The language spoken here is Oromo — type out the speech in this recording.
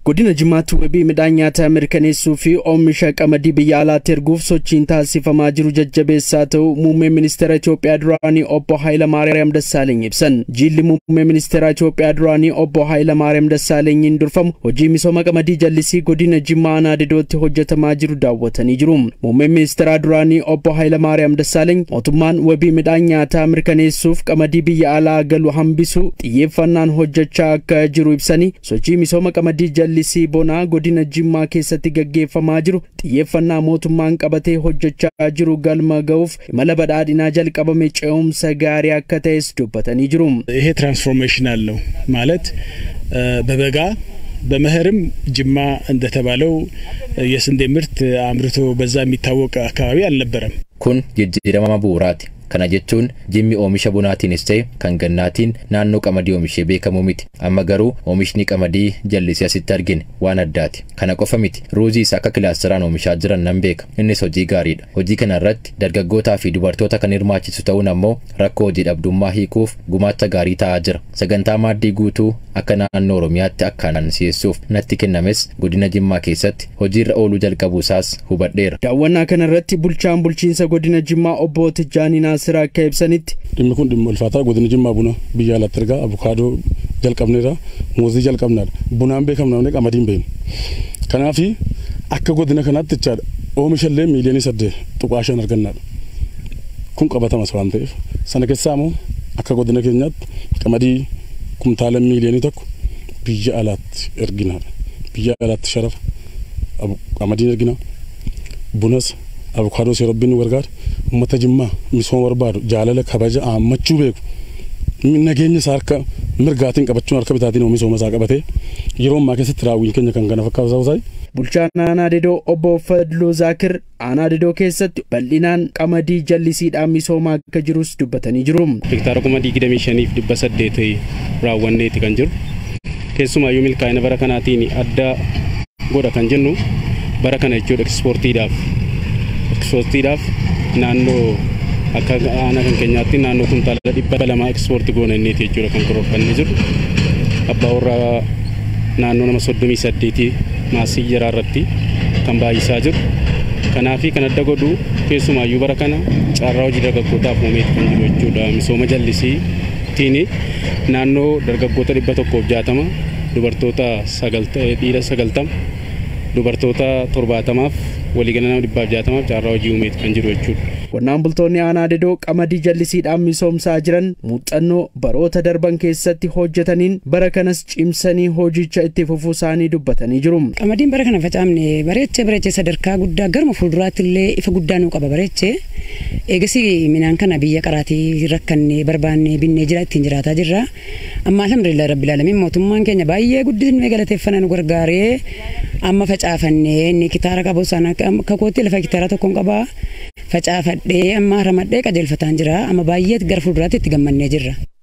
Godina Jimmaatti wabii midhaan nyaataa mirkaneessuu fi oomisha qamadii biyya alaatti erguuf sochiin taasifamaa jiru jajjabeessaa ta'uu muummee ministeera Itoophiyaa duraanii obbo Hayilamaariyaam Dassaaleny ibsan. Jilli muummee ministeera Itoophiyaa duraanii obbo Hayilamaariyaam Dassaalenyiin durfamu hojii misooma qamadii jallisii godina Jimmaa aanaa Didootti hojjetamaa jiru daawwatanii jiru. Muummee ministeera duraanii obbo Hayilamaariyaam Dassaaleny mootummaan wabii midhaan nyaataa mirkaneessuuf qamadii biyya alaa galu hambisuu xiyyeeffannaan hojjechaa akka jiru ibsanii sochii misooma qamadii jallisii bonaa godina Jimmaa keessatti gaggeeffamaa jiru xiyyeeffannaa mootummaan qabatee hojjechaa jiru galma ga'uuf imala badhaadhinaa jalqabame ce'umsa gaarii akka ta'es dubbatanii jiru. ይሄ ትራንስፎርሜሽናል ነው ማለት በበጋ በመኸርም ጅማ እንደተባለው የስንዴ ምርት አምርቶ በዛ የሚታወቅ አካባቢ አልነበረም። ኩን ጅጅረማ ቡራቲ kana jechuun jimmi oomisha bunaatiinis ta'e kan gannaatiin naannoo qamadii oomishee beekamu miti. Amma garuu oomishni qamadii jallisii asitti argine waan addaati. Kana qofa miti. Ruuziis akka kilaasteraan oomishaa jiran nan beeka. Innis hojii gaariidha. Hojii kana irratti dargaggootaa fi dubartoota kan hirmaachisu ta'uun ammoo rakkoo hojii dhabdummaa hiikuuf gumaacha gaarii ta'aa jira. Sagantaa maaddii guutuu akka naannoo Oromiyaatti akkanaan si'eessuuf natti kennames godina Jimmaa keessatti hojiirra ooluu jalqabuu isaas hubadheera. Daawwannaa kana irratti bulchaan bulchiinsa godina Jimmaa obbo Tijjaanii Sira keebsanitti dhimmi kun dhimma ulfaataa godina Jimmaa buna biyya alaatti ergaa abukaadoo jalqabneera muuzii jalqabnaadha bunaan beekamnaa qamadiin beeknu kanaaf akka godina kanaatti jechaadha oomishallee miiliyoonii 8.5 argannaadha kun qabatamas waan ta'eef sana keessaa immoo akka godina keenyaatti qamadii kumtaala miiliyoonii 1 biyya alaatti erginaadha biyya alaatti sharafa qamadiin ergina bunas abukaadoo seerobbiin wargaar ummata Jimmaa misooma barbaadu jaalala kabaja ammachuu beeku nageenya saarka mirgaatiin qabachuun harka bitaatiin misooma isaa qabatee yeroo ammaa keessatti raawwiin keenya kan kana fakkaatu bulchaan aanaa Didoo obbo Fadluu Zaakir aanaa Didoo keessatti bal'inaan qamadii jallisiidhaan misoomaa akka jirus dubbatanii jiru. Hektaara qamadii 25,800 raawwanneeti kan jiru. Keessumaayyuu milkaa'ina bara kanaatiin adda godha kan jennu bara kana jechuudha ekspoortiidhaaf naannoo akka aanaa kan keenyaatti naannoo kuntaala 200 ekspoortii goona inneeti jechuudha kan korofannee jiru. Abbaa warraa naannoo nama 38 maasii jaraa irratti kan baay'isaa jiru. Kanaaf kan adda godhu keessumaayyuu bara kana carraa hojii dargaggootaaf uumeeti kan jiru jechuudha. Misooma jallisiitiin naannoo dargaggoota 160 dubartoota 90 dubartoota 70 waliigalaa 160 carraa hojii uumeeti kan jiru jechuudha. Qonnaan bultoonni aanaa Didoo qamadii jallisiidhaan misoomsaa jiran muuxannoo baroota darban keessatti hojjetaniin bara kanas cimsanii hojicha itti fufuu isaanii dubbatanii jiru. Qamadiin bara kana facaamne bareechee sadarkaa guddaa garma fuulduraatti illee ifa guddaa nuu qaba bareechee. Eegasii minaan kana biyya qaraatii rakkannee barbaannee binnee jira ittiin jiraataa jirra. Amma alhamdulillah rabbil alamin mootummaan keenya baay'ee guddisnee galateeffannaa nu gargaaree amma facaafannee inni kitaara qabu sana kakootti lafa kitaara tokkoon qabaa facaafadhee amma ramadhee qajeelfataan jira amma baay'ee gara fuulduraatti itti gammannee jirra.